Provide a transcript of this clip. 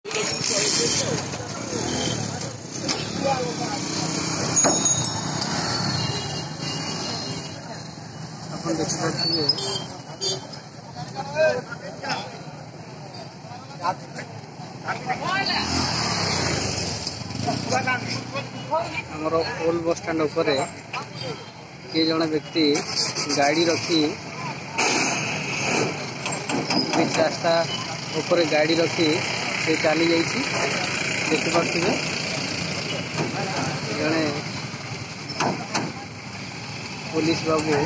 अपन देखिए आमर old bus stand उपरे किए जड़े व्यक्ति गाड़ी रखी रास्ता ऊपर गाड़ी रखी से चली जाइए देखिपे जड़े पुलिस बाबू